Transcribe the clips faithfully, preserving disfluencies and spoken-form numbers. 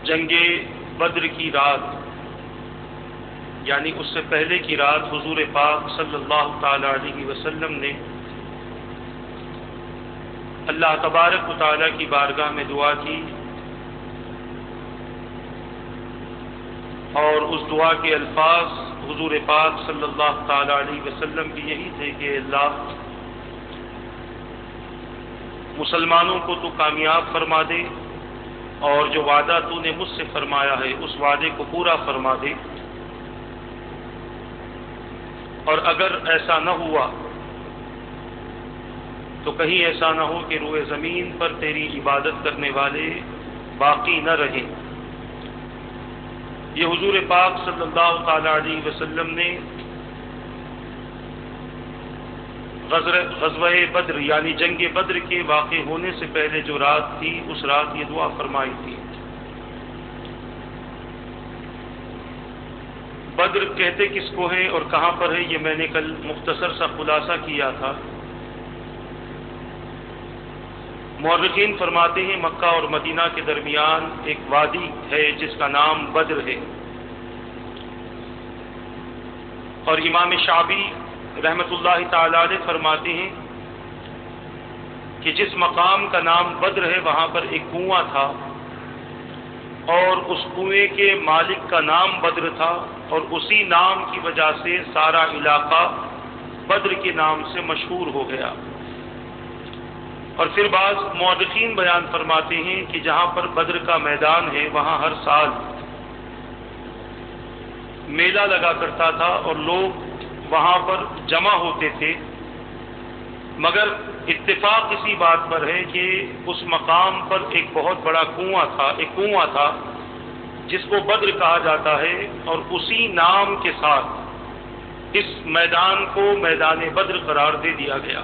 جنگ بدر کی رات یعنی اس سے پہلے کی رات حضور پاک صلی اللہ تعالی علیہ وسلم نے اللہ تبارک و تعالی کی بارگاہ میں دعا کی، اور اس دعا کے الفاظ حضور پاک صلی اللہ تعالی علیہ وسلم کی یہی تھے کہ اللہ مسلمانوں کو تو کامیاب فرما دے، اور جو وعدہ تو نے مجھ سے فرمایا ہے اس وعدے کو پورا فرما دے، اور اگر ایسا نہ ہوا تو کہیں ایسا نہ ہو کہ روئے زمین پر تیری عبادت کرنے والے باقی نہ رہیں۔ یہ حضور پاک صلی اللہ تعالی علیہ وسلم نے غزوہ بدر یعنی جنگ بدر کے واقع ہونے سے پہلے جو رات تھی اس رات یہ دعا فرمائی تھی۔ بدر کہتے کس کو ہے اور کہاں پر ہے یہ میں نے کل مختصر سا خلاصہ کیا تھا۔ مورخین فرماتے ہیں مکہ اور مدینہ کے درمیان ایک وادی ہے جس کا نام بدر ہے، اور امام شعبی رحمت اللہ تعالی علیہ فرماتے ہیں کہ جس مقام کا نام بدر ہے وہاں پر ایک کنواں تھا، اور اس کنویں کے مالک کا نام بدر تھا، اور اسی نام کی وجہ سے سارا علاقہ بدر کے نام سے مشہور ہو گیا۔ اور پھر بعض مورخین بیان فرماتے ہیں کہ جہاں پر بدر کا میدان ہے وہاں ہر سال میلہ لگا کرتا تھا اور لوگ وہاں پر جمع ہوتے تھے، مگر اتفاق اسی بات پر ہے کہ اس مقام پر ایک بہت بڑا کنواں تھا ایک کنواں تھا جس کو بدر کہا جاتا ہے، اور اسی نام کے ساتھ اس میدان کو میدان بدر قرار دے دیا گیا۔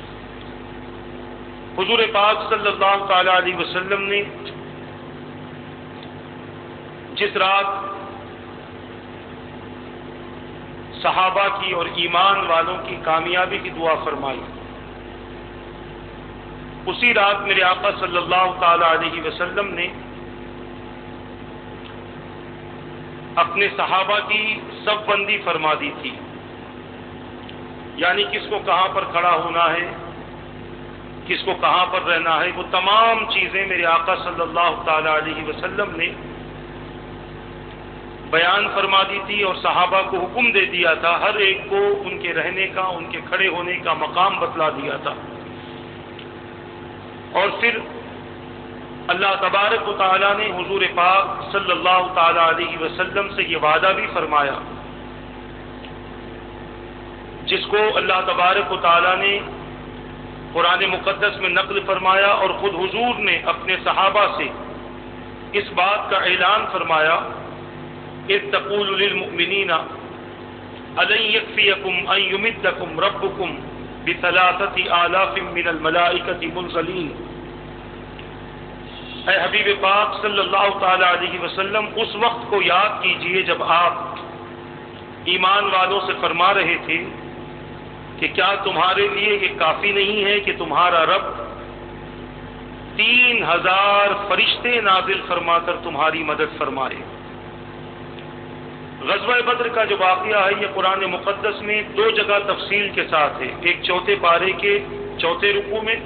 حضور پاک صلی اللہ تعالی علیہ وسلم نے جس رات صحابہ کی اور ایمان والوں کی کامیابی کی دعا فرمائی، اسی رات میرے آقا صلی اللہ تعالی علیہ وسلم نے اپنے صحابہ کی صف بندی فرما دی تھی، یعنی کس کو کہاں پر کھڑا ہونا ہے، کس کو کہاں پر رہنا ہے، وہ تمام چیزیں میرے آقا صلی اللہ تعالی علیہ وسلم نے بیان فرما دی تھی، اور صحابہ کو حکم دے دیا تھا، ہر ایک کو ان کے رہنے کا ان کے کھڑے ہونے کا مقام بتلا دیا تھا۔ اور پھر اللہ تبارک و تعالیٰ نے حضور پاک صلی اللہ تعالی علیہ وسلم سے یہ وعدہ بھی فرمایا، جس کو اللہ تبارک و تعالیٰ نے قرآن مقدس میں نقل فرمایا، اور خود حضور نے اپنے صحابہ سے اس بات کا اعلان فرمایا، اذ تقول للمؤمنین الن یکفیکم ان یمدکم ربکم بثلاثۃ آلاف من الملائکۃ منزلین۔ اے حبیب پاک صلی اللہ تعالی علیہ وسلم، اس وقت کو یاد کیجئے جب آپ ایمان والوں سے فرما رہے تھے کہ کیا تمہارے لیے یہ کافی نہیں ہے کہ تمہارا رب تین ہزار فرشتے نازل فرما کر تمہاری مدد فرمائے۔ غزوہ بدر کا جو واقعہ ہے یہ قرآن مقدس میں دو جگہ تفصیل کے ساتھ ہے، ایک چوتھے پارے کے چوتھے رکوع میں،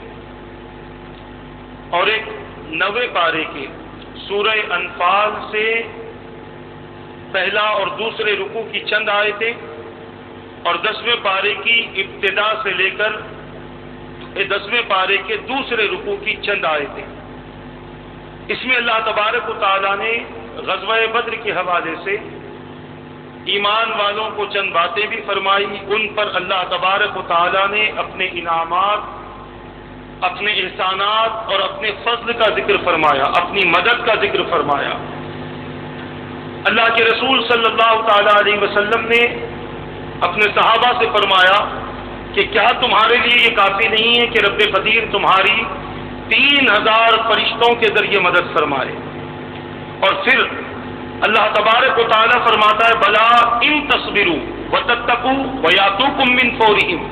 اور ایک نوے پارے کے سورہ انفال سے پہلا اور دوسرے رکوع کی چند آیتیں، اور دسویں پارے کی ابتدا سے لے کر دسویں پارے کے دوسرے رکوع کی چند آیتیں۔ اس میں اللہ تبارک و تعالیٰ نے غزوہ بدر کے حوالے سے ایمان والوں کو چند باتیں بھی فرمائی، ان پر اللہ تبارک و تعالیٰ نے اپنے انعامات، اپنے احسانات اور اپنے فضل کا ذکر فرمایا، اپنی مدد کا ذکر فرمایا۔ اللہ کے رسول صلی اللہ تعالی علیہ وسلم نے اپنے صحابہ سے فرمایا کہ کیا تمہارے لیے یہ کافی نہیں ہے کہ رب قدیر تمہاری تین ہزار فرشتوں کے ذریعے مدد فرمائے؟ اور پھر اللہ تبارک و تعالیٰ فرماتا ہے بلا ان تصبروا وتتقوا ویاتوکم من فورہم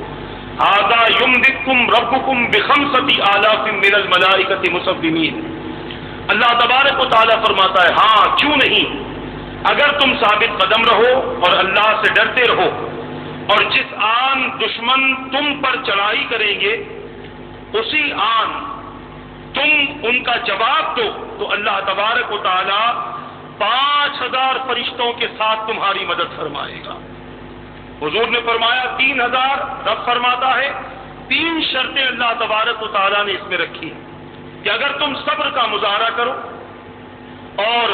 ھذا یمددکم ربکم بخمسۃ آلاف من الملائکۃ مسومین۔ اللہ تبارک و تعالیٰ فرماتا ہے ہاں کیوں نہیں، اگر تم ثابت قدم رہو اور اللہ سے ڈرتے رہو اور جس آن دشمن تم پر چڑھائی کریں گے اسی آن تم ان کا جواب دو تو اللہ تبارک و تعالیٰ پانچ ہزار فرشتوں کے ساتھ تمہاری مدد فرمائے گا۔ حضور نے فرمایا تین ہزار، رب فرماتا ہے تین شرطیں اللہ تبارک و تعالیٰ نے اس میں رکھی کہ اگر تم صبر کا مظاہرہ کرو اور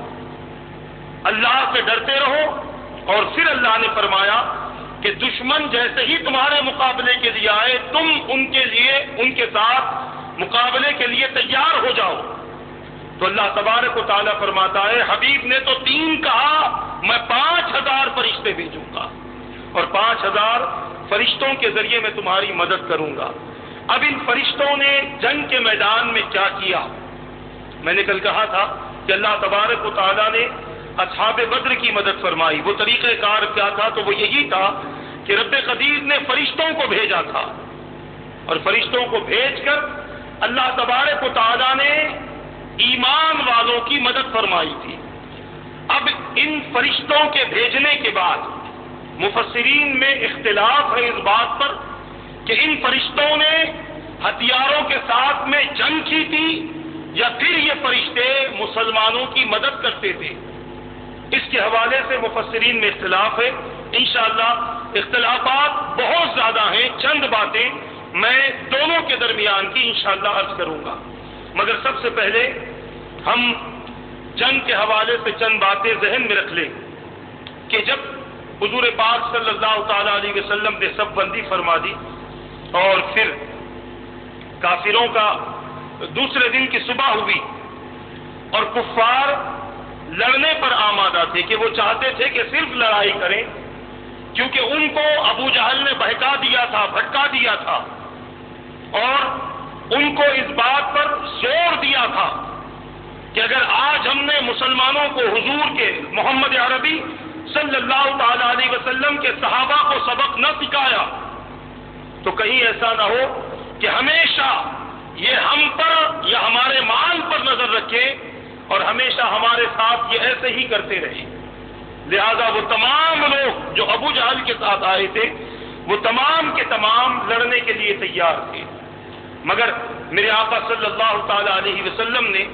اللہ سے ڈرتے رہو، اور پھر اللہ نے فرمایا کہ دشمن جیسے ہی تمہارے مقابلے کے لیے آئے تم ان کے لیے ان کے ساتھ مقابلے کے لیے تیار ہو جاؤ۔ تو اللہ تبارک و تعالیٰ فرماتا ہے حبیب نے تو تین کہا، میں پانچ ہزار فرشتے بھیجوں گا اور پانچ ہزار فرشتوں کے ذریعے میں تمہاری مدد کروں گا۔ اب ان فرشتوں نے جنگ کے میدان میں کیا کیا؟ میں نے کل کہا تھا کہ اللہ تبارک و تعالیٰ نے اصحاب بدر کی مدد فرمائی۔ وہ طریقہ کار کیا تھا؟ تو وہ یہی تھا کہ رب قدیر نے فرشتوں کو بھیجا تھا اور فرشتوں کو بھیج کر اللہ تبارک و تعالیٰ نے ایمان والوں کی مدد فرمائی تھی۔ اب ان فرشتوں کے بھیجنے کے بعد مفسرین میں اختلاف ہے اس بات پر کہ ان فرشتوں نے ہتھیاروں کے ساتھ میں جنگ کی تھی یا پھر یہ فرشتے مسلمانوں کی مدد کرتے تھے۔ اس کے حوالے سے مفسرین میں اختلاف ہے۔ انشاءاللہ اختلافات بہت زیادہ ہیں، چند باتیں میں دونوں کے درمیان کی انشاءاللہ عرض کروں گا، مگر سب سے پہلے ہم جنگ کے حوالے سے چند باتیں ذہن میں رکھ لیں کہ جب حضور پاک صلی اللہ تعالی علیہ وسلم نے صف بندی فرما دی اور پھر کافروں کا دوسرے دن کی صبح ہوئی اور کفار لڑنے پر آمادہ تھے کہ وہ چاہتے تھے کہ صرف لڑائی کریں، کیونکہ ان کو ابو جہل نے بہکا دیا تھا، بھٹکا دیا تھا اور ان کو اس بات پر زور دیا تھا کہ اگر آج ہم نے مسلمانوں کو حضور کے محمد عربی صلی اللہ تعالی علیہ وسلم کے صحابہ کو سبق نہ سکھایا تو کہیں ایسا نہ ہو کہ ہمیشہ یہ ہم پر یا ہمارے مال پر نظر رکھے اور ہمیشہ ہمارے ساتھ یہ ایسے ہی کرتے رہے۔ لہذا وہ تمام لوگ جو ابو جہل کے ساتھ آئے تھے وہ تمام کے تمام لڑنے کے لیے تیار تھے، مگر میرے آقا صلی اللہ تعالی علیہ وسلم نے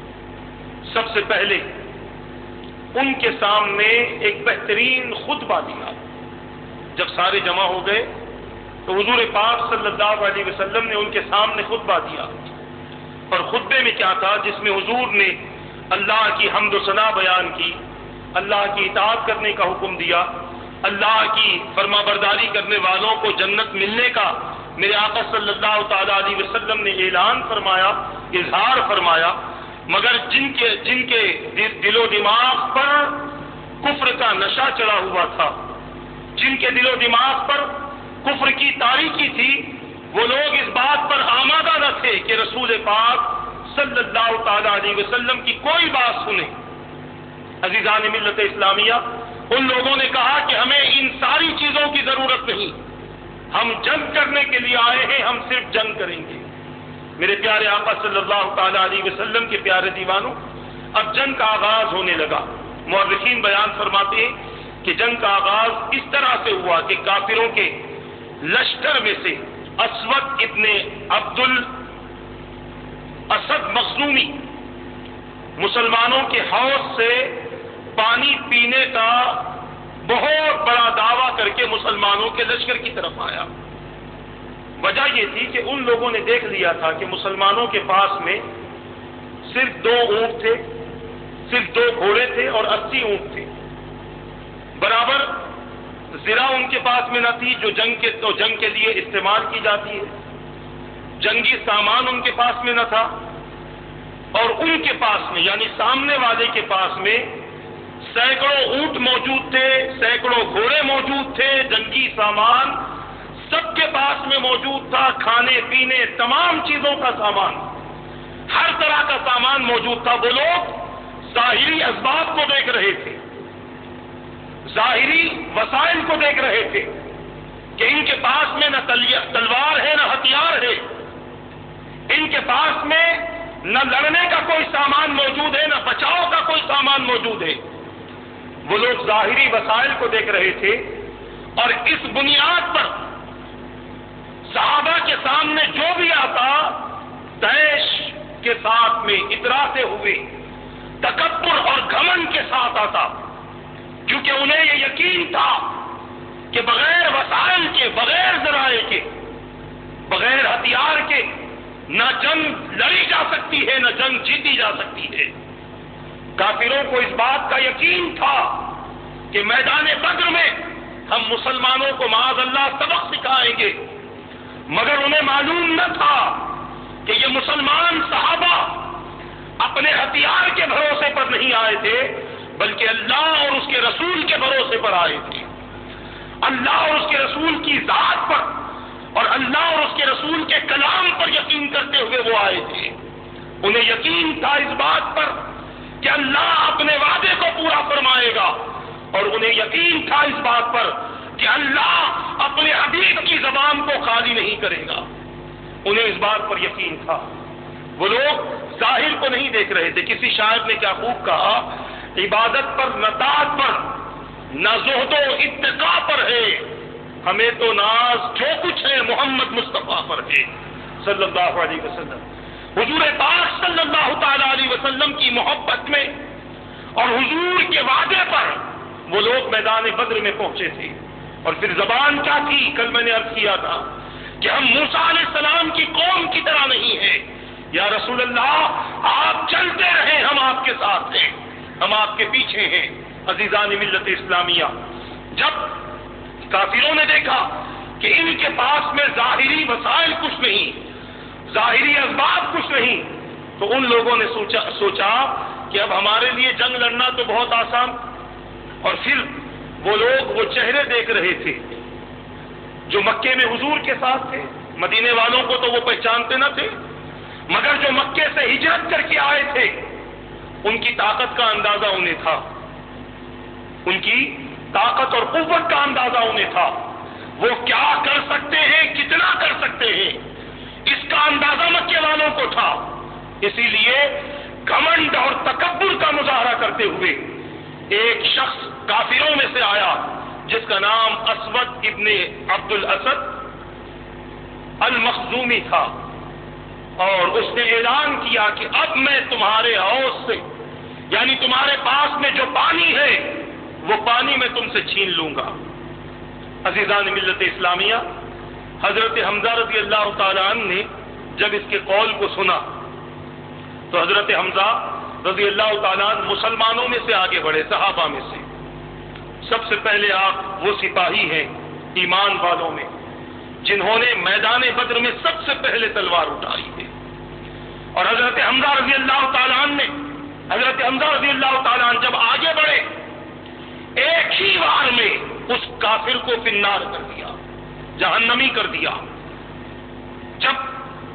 سب سے پہلے ان کے سامنے ایک بہترین خطبہ دیا۔ جب سارے جمع ہو گئے تو حضور پاک صلی اللہ علیہ وسلم نے ان کے سامنے خطبہ دیا، اور خطبے میں کیا تھا؟ جس میں حضور نے اللہ کی حمد و ثنا بیان کی، اللہ کی اطاعت کرنے کا حکم دیا، اللہ کی فرما برداری کرنے والوں کو جنت ملنے کا میرے آقا صلی اللہ تعالی علیہ وسلم نے اعلان فرمایا، اظہار فرمایا، مگر جن کے جن کے دل و دماغ پر کفر کا نشہ چڑھا ہوا تھا، جن کے دل و دماغ پر کفر کی تاریکی تھی، وہ لوگ اس بات پر آمادہ نہ تھے کہ رسول پاک صلی اللہ تعالی علیہ وسلم کی کوئی بات سنیں۔ عزیزان ملت اسلامیہ، ان لوگوں نے کہا کہ ہمیں ان ساری چیزوں کی ضرورت نہیں، ہم جنگ کرنے کے لیے آئے ہیں، ہم صرف جنگ کریں گے۔ میرے پیارے آقا صلی اللہ تعالی علیہ وسلم کے پیارے دیوانوں، اب جنگ کا آغاز ہونے لگا۔ مورخین بیان فرماتے ہیں کہ جنگ کا آغاز اس طرح سے ہوا کہ کافروں کے لشکر میں سے اسود ابن عبد الاسد مخزومی مسلمانوں کے حوض سے پانی پینے کا بہت بڑا دعویٰ کر کے مسلمانوں کے لشکر کی طرف آیا۔ وجہ یہ تھی کہ ان لوگوں نے دیکھ لیا تھا کہ مسلمانوں کے پاس میں صرف دو اونٹ تھے، صرف دو گھوڑے تھے اور اسی اونٹ تھے، برابر زرہ ان کے پاس میں نہ تھی جو جنگ کے تو جنگ کے لیے استعمال کی جاتی ہے، جنگی سامان ان کے پاس میں نہ تھا، اور ان کے پاس میں یعنی سامنے والے کے پاس میں سینکڑوں اونٹ موجود تھے، سینکڑوں گھوڑے موجود تھے، جنگی سامان سب کے پاس میں موجود تھا، کھانے پینے تمام چیزوں کا سامان، ہر طرح کا سامان موجود تھا۔ وہ لوگ ظاہری اسباب کو دیکھ رہے تھے، ظاہری وسائل کو دیکھ رہے تھے کہ ان کے پاس میں نہ تلوار ہے نہ ہتھیار ہے، ان کے پاس میں نہ لڑنے کا کوئی سامان موجود ہے، نہ بچاؤ کا کوئی سامان موجود ہے۔ وہ لوگ ظاہری وسائل کو دیکھ رہے تھے، اور اس بنیاد پر صحابہ کے سامنے جو بھی آتا طیش کے ساتھ میں اتراتے ہوئے، تکبر اور گھمنڈ کے ساتھ آتا، کیونکہ انہیں یہ یقین تھا کہ بغیر وسائل کے، بغیر ذرائع کے، بغیر ہتھیار کے نہ جنگ لڑی جا سکتی ہے، نہ جنگ جیتی جا سکتی ہے۔ کافروں کو اس بات کا یقین تھا کہ میدان بدر میں ہم مسلمانوں کو معاذ اللہ سبق سکھائیں گے، مگر انہیں معلوم نہ تھا کہ یہ مسلمان صحابہ اپنے ہتھیار کے بھروسے پر نہیں آئے تھے، بلکہ اللہ اور اس کے رسول کے بھروسے پر آئے تھے۔ اللہ اور اس کے رسول کی ذات پر اور اللہ اور اس کے رسول کے کلام پر یقین کرتے ہوئے وہ آئے تھے۔ انہیں یقین تھا اس بات پر کہ اللہ اپنے وعدے کو پورا فرمائے گا، اور انہیں یقین تھا اس بات پر کہ اللہ اپنے حبیب کی زبان کو خالی نہیں کرے گا۔ انہیں اس بات پر یقین تھا۔ وہ لوگ ظاہر کو نہیں دیکھ رہے تھے۔ کسی شاعر نے کیا خوب کہا، عبادت پر نہ طاعت پر نہ زہد و اتقاء پر ہے، ہمیں تو ناز جو کچھ ہے محمد مصطفیٰ پر ہے صلی اللہ علیہ وسلم۔ حضور پاک صلی اللہ تعالی علیہ وسلم کی محبت میں اور حضور کے وعدے پر وہ لوگ میدان بدر میں پہنچے تھے۔ اور پھر زبان کیا تھی؟ کل میں نے عرض کیا تھا کہ ہم موسیٰ علیہ السلام کی قوم کی طرح نہیں ہیں۔ یا رسول اللہ آپ چلتے رہیں، ہم آپ کے ساتھ ہیں، ہم آپ کے پیچھے ہیں۔ عزیزان ملت اسلامیہ، جب کافروں نے دیکھا کہ ان کے پاس میں ظاہری وسائل کچھ نہیں، ظاہری اسباب کچھ نہیں، تو ان لوگوں نے سوچا سوچا کہ اب ہمارے لیے جنگ لڑنا تو بہت آسان۔ اور پھر وہ لوگ وہ چہرے دیکھ رہے تھے جو مکے میں حضور کے ساتھ تھے۔ مدینے والوں کو تو وہ پہچانتے نہ تھے، مگر جو مکے سے ہجرت کر کے آئے تھے ان کی طاقت کا اندازہ انہیں تھا، ان کی طاقت اور قوت کا اندازہ انہیں تھا۔ وہ کیا کر سکتے ہیں، کتنا کر سکتے ہیں، اس کا اندازہ مکے والوں کو تھا۔ اسی لیے گھمنڈ اور تکبر کا مظاہرہ کرتے ہوئے ایک شخص کافروں میں سے آیا جس کا نام اسود ابن عبد الاسد المخزومی تھا، اور اس نے اعلان کیا کہ اب میں تمہارے حوض سے، یعنی تمہارے پاس میں جو پانی ہے وہ پانی میں تم سے چھین لوں گا۔ عزیزان ملت اسلامیہ، حضرت حمزہ رضی اللہ تعالیٰ عنہ نے جب اس کے قول کو سنا تو حضرت حمزہ رضی اللہ تعالیٰ عنہ مسلمانوں میں سے آگے بڑھے، صحابہ میں سے۔ سب سے پہلے آپ وہ سپاہی ہیں ایمان والوں میں جنہوں نے میدان بدر میں سب سے پہلے تلوار اٹھائی ہے۔ اور حضرت حمزہ رضی اللہ تعالیٰ عنہ نے حضرت حمزہ رضی اللہ تعالیٰ عنہ جب آگے بڑھے، ایک ہی وار میں اس کافر کو فنار کر دیا، جہنمی کر دیا۔ جب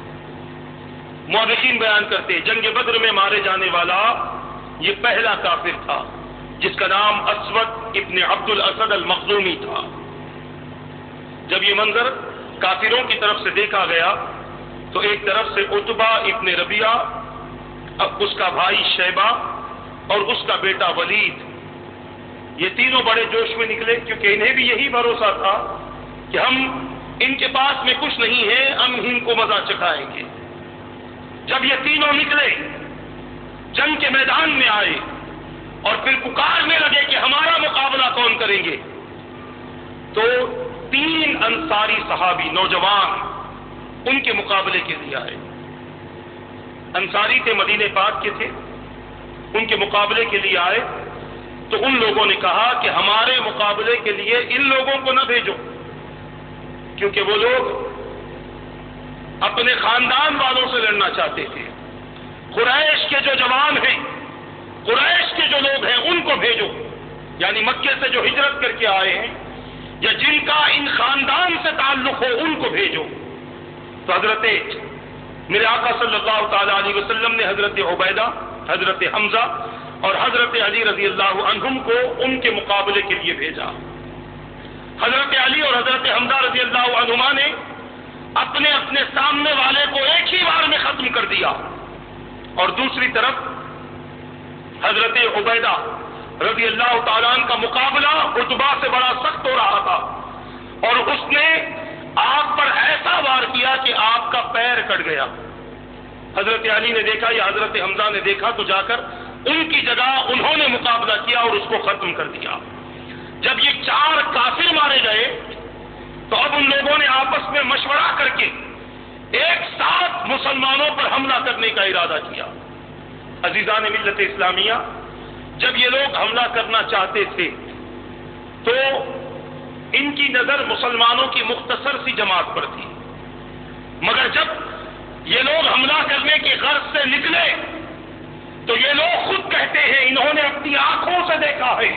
مورخین بیان کرتے جنگ بدر میں مارے جانے والا یہ پہلا کافر تھا جس کا نام اسود ابن عبد الاسد المخزومی تھا۔ جب یہ منظر کافروں کی طرف سے دیکھا گیا تو ایک طرف سے عتبہ ابن ربیعہ، اب اس کا بھائی شیبہ اور اس کا بیٹا ولید، یہ تینوں بڑے جوش میں نکلے، کیونکہ انہیں بھی یہی بھروسہ تھا کہ ہم ان کے پاس میں کچھ نہیں ہے، ہم ان کو مزہ چکھائیں گے۔ جب یہ تینوں نکلے، جنگ کے میدان میں آئے اور پھر پکارنے لگے کہ ہمارا مقابلہ کون کریں گے، تو تین انصاری صحابی نوجوان ان کے مقابلے کے لیے آئے۔ انصاری تھے، مدینے پاک کے تھے، ان کے مقابلے کے لیے آئے تو ان لوگوں نے کہا کہ ہمارے مقابلے کے لیے ان لوگوں کو نہ بھیجو، کیونکہ وہ لوگ اپنے خاندان والوں سے لڑنا چاہتے تھے۔ قریش کے جو جوان ہیں، قریش کے جو لوگ ہیں ان کو بھیجو، یعنی مکے سے جو ہجرت کر کے آئے ہیں یا جن کا ان خاندان سے تعلق ہو ان کو بھیجو۔ تو حضرت میرے آقا صلی اللہ تعالی علیہ وسلم نے حضرت عبیدہ، حضرت حمزہ اور حضرت علی رضی اللہ عنہم کو ان کے مقابلے کے لیے بھیجا۔ حضرت علی اور حضرت حمزہ رضی اللہ عنہما نے اپنے اپنے سامنے والے کو ایک ہی بار میں ختم کر دیا، اور دوسری طرف حضرت عبیدہ رضی اللہ تعالیٰ عنہ کا مقابلہ عتبہ سے بڑا سخت ہو رہا تھا، اور اس نے آپ پر ایسا وار کیا کہ آپ کا پیر کٹ گیا۔ حضرت علی نے دیکھا یا حضرت حمزہ نے دیکھا تو جا کر ان کی جگہ انہوں نے مقابلہ کیا اور اس کو ختم کر دیا۔ جب یہ چار کافر مارے گئے تو اب ان لوگوں نے آپس میں مشورہ کر کے ایک ساتھ مسلمانوں پر حملہ کرنے کا ارادہ کیا۔ عزیزان ملت اسلامیہ، جب یہ لوگ حملہ کرنا چاہتے تھے تو ان کی نظر مسلمانوں کی مختصر سی جماعت پر تھی، مگر جب یہ لوگ حملہ کرنے کی غرض سے نکلے تو یہ لوگ خود کہتے ہیں انہوں نے اپنی آنکھوں سے دیکھا ہے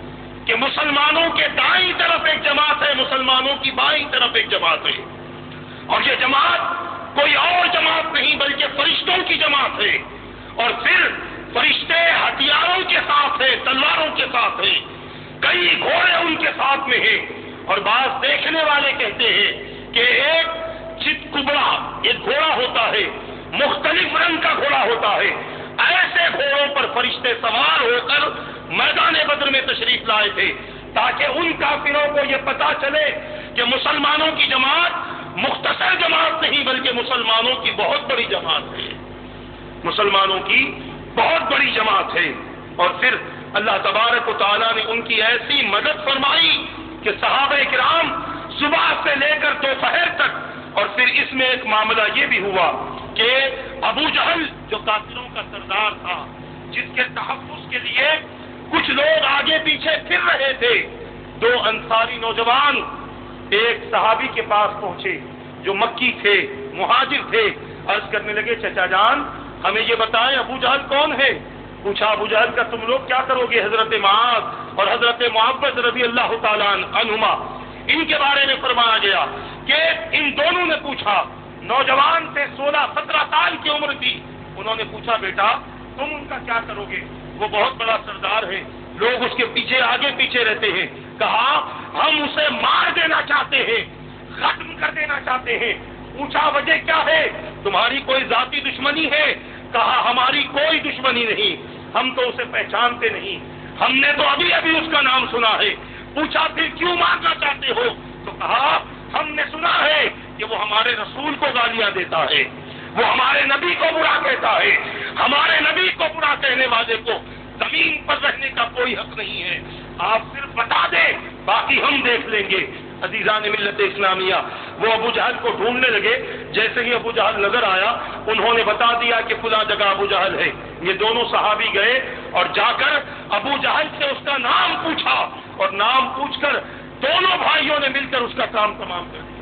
کہ مسلمانوں کے دائیں طرف ایک جماعت ہے، مسلمانوں کی بائیں طرف ایک جماعت ہے، اور یہ جماعت کوئی اور جماعت نہیں بلکہ فرشتوں کی جماعت ہے، اور پھر فرشتے ہتھیاروں کے ساتھ ہیں، تلواروں کے ساتھ ہیں، کئی گھوڑے ان کے ساتھ میں ہیں، اور بعض دیکھنے والے کہتے ہیں کہ ایک چت کبڑا ایک گھوڑا ہوتا ہے، مختلف رنگ کا گھوڑا ہوتا ہے، ایسے گھوڑوں پر فرشتے سوار ہو کر میدان بدر میں تشریف لائے تھے تاکہ ان کافروں کو یہ پتا چلے کہ مسلمانوں کی جماعت مختصر جماعت نہیں بلکہ مسلمانوں کی بہت بڑی جماعت ہے، مسلمانوں کی بہت بڑی جماعت ہے۔ اور پھر اللہ تبارک و تعالیٰ نے ان کی ایسی مدد فرمائی کہ صحابہ کرام صبح سے لے کر دوپہر تک، اور پھر اس میں ایک معاملہ یہ بھی ہوا کہ ابو جہل جو کافروں کا سردار تھا، جس کے تحفظ کے لیے کچھ لوگ آگے پیچھے پھر رہے تھے، دو انصاری نوجوان ایک صحابی کے پاس پہنچے جو مکی تھے، مہاجر تھے، عرض کرنے لگے چچا جان ہمیں یہ بتائیں ابو جہل کون ہے؟ پوچھا ابو جہل کا تم لوگ کیا کرو گے؟ حضرت معاذ اور حضرت معبد رضی اللہ تعالیٰ عنہما ان کے بارے میں فرمایا گیا کہ ان دونوں نے پوچھا، نوجوان سے سولہ سترہ سال کی عمر تھی، انہوں نے پوچھا بیٹا تم ان کا کیا کرو گے؟ وہ بہت بڑا سردار ہے، لوگ اس کے پیچھے آگے پیچھے رہتے ہیں۔ کہا ہم اسے مار دینا چاہتے ہیں، ختم کر دینا چاہتے ہیں۔ پوچھا وجہ کیا ہے؟ تمہاری کوئی ذاتی دشمنی ہے؟ کہا ہماری کوئی دشمنی نہیں، ہم تو اسے پہچانتے نہیں، ہم نے تو ابھی ابھی اس کا نام سنا ہے۔ پوچھا پھر کیوں مارنا چاہتے ہو؟ تو کہا ہم نے سنا ہے کہ وہ ہمارے رسول کو گالیاں دیتا ہے، وہ ہمارے نبی کو برا کہتا ہے، ہمارے نبی کو برا کہنے والے کو زمین پر رہنے کا کوئی حق نہیں ہے، آپ صرف بتا دیں باقی ہم دیکھ لیں گے۔ عزیزان ملت اسلامیہ، وہ ابو جہل کو ڈھونڈنے لگے، جیسے ہی ابو جہل نظر آیا انہوں نے بتا دیا کہ فلاں جگہ ابو جہل ہے۔ یہ دونوں صحابی گئے اور جا کر ابو جہل سے اس کا نام پوچھا، اور نام پوچھ کر دونوں بھائیوں نے مل کر اس کا کام تمام کر دیا،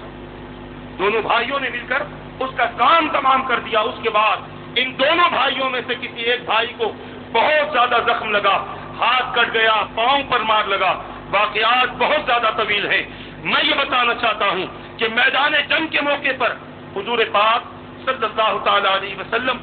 دونوں بھائیوں نے مل کر اس کا کام تمام کر دیا۔ اس کے بعد ان دونوں بھائیوں میں سے کسی ایک بھائی کو بہت زیادہ زخم لگا، ہاتھ کٹ گیا، پاؤں پر مار لگا، واقعات بہت زیادہ طویل ہیں۔ میں یہ بتانا چاہتا ہوں کہ میدان جنگ کے موقع پر حضور پاک صلی اللہ تعالی علیہ وسلم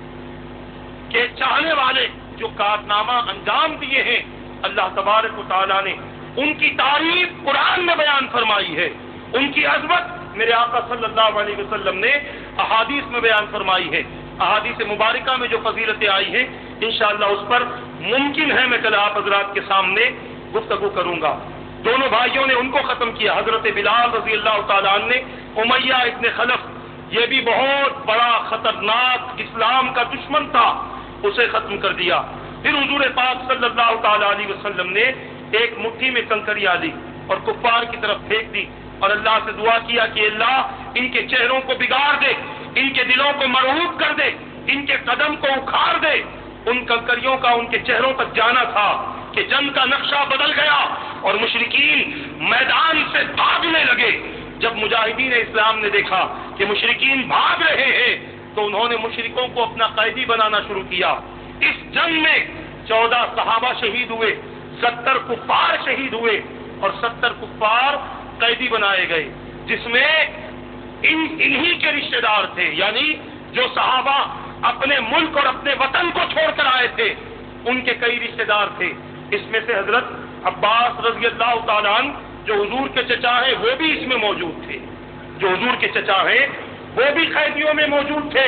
کے چاہنے والے جو کارنامہ انجام دیے ہیں، اللہ تبارک و تعالیٰ نے ان کی تعریف قرآن میں بیان فرمائی ہے، ان کی عظمت میرے آقا صلی اللہ علیہ وسلم نے احادیث میں بیان فرمائی ہے۔ احادیث مبارکہ میں جو فضیلتیں آئی ہیں انشاءاللہ اس پر ممکن ہے میں کل آپ حضرات کے سامنے گفتگو کروں گا۔ دونوں بھائیوں نے ان کو ختم کیا، حضرت بلال رضی اللہ تعالیٰ عنہ نے امیہ ابن خلف، یہ بھی بہت بڑا خطرناک اسلام کا دشمن تھا، اسے ختم کر دیا۔ پھر حضور پاک صلی اللہ تعالیٰ علیہ وسلم نے ایک مٹھی میں کنکریاں لی اور کفار کی طرف پھینک دی، اور اللہ سے دعا کیا کہ اللہ ان کے چہروں کو بگاڑ دے، ان کے دلوں کو مرعوب کر دے، ان کے قدم کو اکھاڑ دے۔ ان کنکریوں کا ان کے چہروں تک جانا تھا کہ جنگ کا نقشہ بدل گیا اور مشرکین میدان سے بھاگنے لگے۔ جب مجاہدین اسلام نے دیکھا کہ مشرکین بھاگ رہے ہیں تو انہوں نے مشرکوں کو اپنا قیدی بنانا شروع کیا۔ اس جنگ میں چودہ صحابہ شہید ہوئے، ستر کفار شہید ہوئے، اور ستر کفار قیدی بنائے گئے، جس میں ان انہی کے رشتہ دار تھے، یعنی جو صحابہ اپنے ملک اور اپنے وطن کو چھوڑ کر آئے تھے ان کے کئی رشتہ دار تھے۔ اس میں سے حضرت عباس رضی اللہ تعالیٰ عنہ جو حضور کے چچا ہیں وہ بھی اس میں موجود تھے، جو حضور کے چچا ہیں وہ بھی قیدیوں میں موجود تھے۔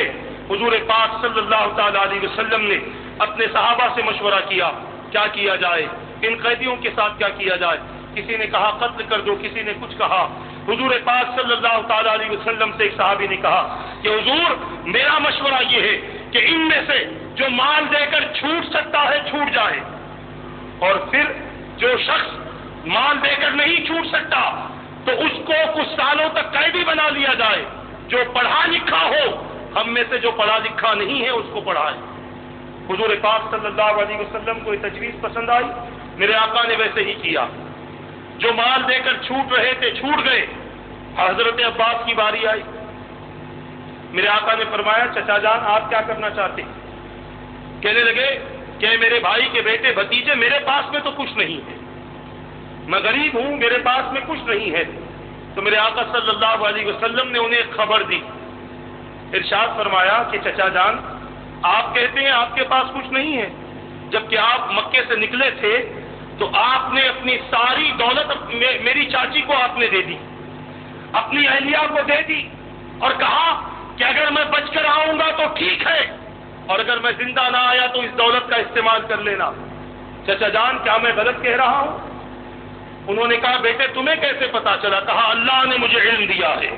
حضور پاک صلی اللہ تعالی علیہ وسلم نے اپنے صحابہ سے مشورہ کیا کیا کیا جائے، ان قیدیوں کے ساتھ کیا کیا جائے۔ کسی نے کہا قتل کر دو، کسی نے کچھ کہا۔ حضور پاک صلی اللہ تعالی علیہ وسلم سے ایک صحابی نے کہا کہ حضور میرا مشورہ یہ ہے کہ ان میں سے جو مال دے کر چھوٹ سکتا ہے چھوٹ جائے، اور پھر جو شخص مال دے کر نہیں چھوٹ سکتا تو اس کو کچھ سالوں تک قیدی بنا لیا جائے۔ جو پڑھا لکھا ہو، ہم میں سے جو پڑھا لکھا نہیں ہے اس کو پڑھائے۔ حضور پاک صلی اللہ علیہ وسلم کو یہ تجویز پسند آئی، میرے آقا نے ویسے ہی کیا۔ جو مال دے کر چھوٹ رہے تھے چھوٹ گئے۔ حضرت عباس کی باری آئی، میرے آقا نے فرمایا چچا جان آپ کیا کرنا چاہتے ہیں؟ کہنے لگے کہ میرے بھائی کے بیٹے بھتیجے، میرے پاس میں تو کچھ نہیں ہے، میں غریب ہوں، میرے پاس میں کچھ نہیں ہے۔ تو میرے آقا صلی اللہ علیہ وسلم نے انہیں خبر دی، ارشاد فرمایا کہ چچا جان آپ کہتے ہیں آپ کے پاس کچھ نہیں ہے، جبکہ آپ مکے سے نکلے تھے تو آپ نے اپنی ساری دولت میری چاچی کو آپ نے دے دی، اپنی اہلیہ کو دے دی، اور کہا کہ اگر میں بچ کر آؤں گا تو ٹھیک ہے، اور اگر میں زندہ نہ آیا تو اس دولت کا استعمال کر لینا۔ چچا جان کیا میں غلط کہہ رہا ہوں؟ انہوں نے کہا بیٹے تمہیں کیسے پتا چلا؟ کہا اللہ نے مجھے علم دیا ہے،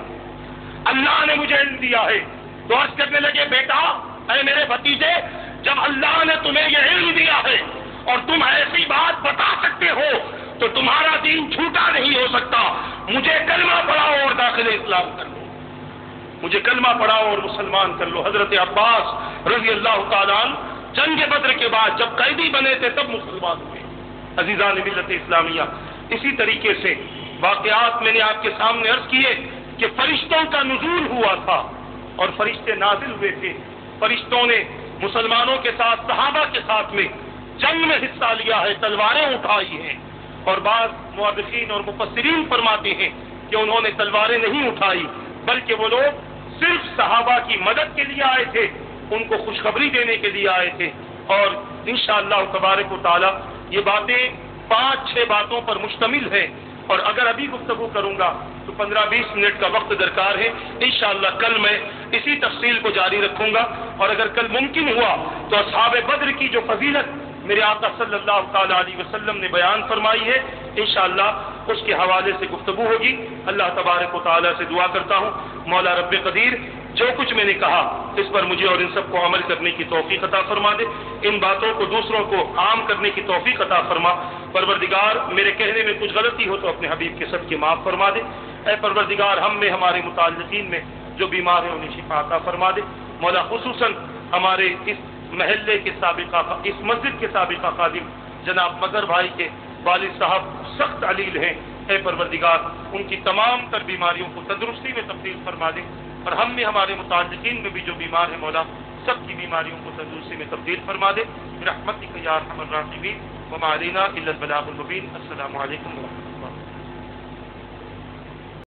اللہ نے مجھے علم دیا ہے۔ تو عرض کرنے لگے بیٹا اے میرے بھتیجے، جب اللہ نے تمہیں یہ علم دیا ہے اور تم ایسی بات بتا سکتے ہو تو تمہارا دین جھوٹا نہیں ہو سکتا۔ مجھے کلمہ پڑھاؤ اور داخل اسلام کر لو، مجھے کلمہ پڑھاؤ اور مسلمان کر لو۔ حضرت عباس رضی اللہ تعالیٰ عنہ جنگ بدر کے بعد جب قیدی بنے تھے تب مسلمان ہوئے۔ عزیزان ملت اسلامیہ، اسی طریقے سے واقعات میں نے آپ کے سامنے عرض کیے کہ فرشتوں کا نزول ہوا تھا اور فرشتے نازل ہوئے تھے۔ فرشتوں نے مسلمانوں کے ساتھ، صحابہ کے ساتھ میں جنگ میں حصہ لیا ہے، تلواریں اٹھائی ہیں، اور بعض مورخین اور مفسرین فرماتے ہیں کہ انہوں نے تلواریں نہیں اٹھائی بلکہ وہ لوگ صرف صحابہ کی مدد کے لیے آئے تھے، ان کو خوشخبری دینے کے لیے آئے تھے۔ اور انشاءاللہ تبارک و تعالی یہ باتیں پانچ چھ باتوں پر مشتمل ہے، اور اگر ابھی گفتگو کروں گا تو پندرہ بیس منٹ کا وقت درکار ہے۔ انشاءاللہ کل میں اسی تفصیل کو جاری رکھوں گا، اور اگر کل ممکن ہوا تو اصحاب بدر کی جو فضیلت میرے آقا صلی اللہ تعالی علیہ وسلم نے بیان فرمائی ہے، انشاءاللہ اس کے حوالے سے گفتگو ہوگی۔ اللہ تبارک و تعالی سے دعا کرتا ہوں مولا رب قدیر جو کچھ میں نے کہا اس پر مجھے اور ان سب کو عمل کرنے کی توفیق عطا فرما دے، ان باتوں کو دوسروں کو عام کرنے کی توفیق عطا فرما۔ پروردگار میرے کہنے میں کچھ غلطی ہو تو اپنے حبیب کے صدقے معاف فرما دے۔ اے پروردگار ہم میں ہمارے متعلقین میں جو بیمار ہیں انہیں شفا عطا فرما دے۔ مولا خصوصاً ہمارے اس محلے کے سابقہ، اس مسجد کے سابقہ خادم جناب مظہر بھائی کے والد صاحب سخت علیل ہیں، اے پروردگار ان کی تمام تر بیماریوں کو تندرستی میں تبدیل فرما دے، اور ہم میں ہمارے متعلقین میں بھی جو بیمار ہیں مولا سب کی بیماریوں کو تندرستی میں تبدیل فرما دے برحمتک یا ارحم الراحمین، وما علینا الا البلاغ المبین۔ السلام علیکم ورحمۃ اللہ۔